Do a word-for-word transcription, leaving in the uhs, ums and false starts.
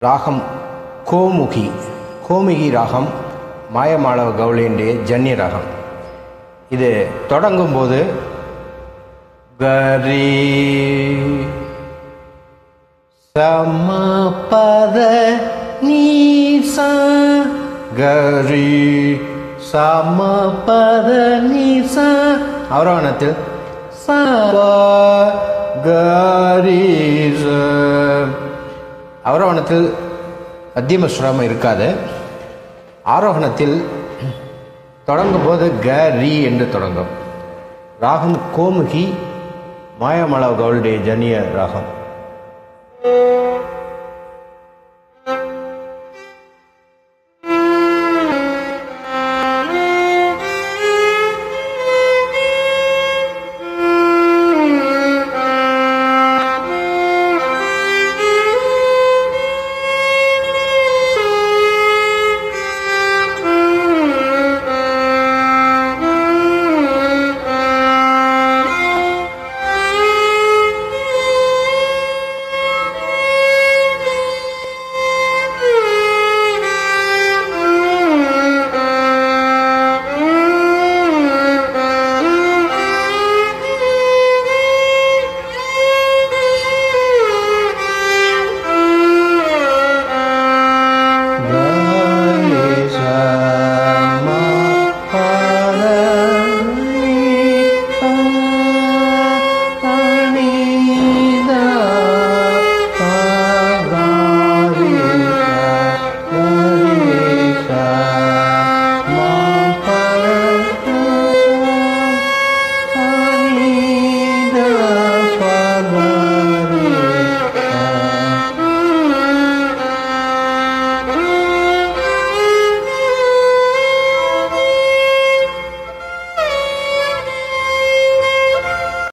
ராகம் கோமுகி. கோமுகி ராகம் மாயமாளவ கவுளியுடைய ஜன்னிய ராகம். இது தொடங்கும் போது கரி சமபத நீசா கரி சமபத நீசா அவரோகணத்தில் கரீச. அவரோகணத்தில் மத்தியம சுரம் இருக்காது. ஆரோகணத்தில் தொடங்கும் போது க ரீ என்று தொடங்கும். ராகம் கோமுகி மாயமாளவ கவுளுடைய ஜன்னிய ராகம்.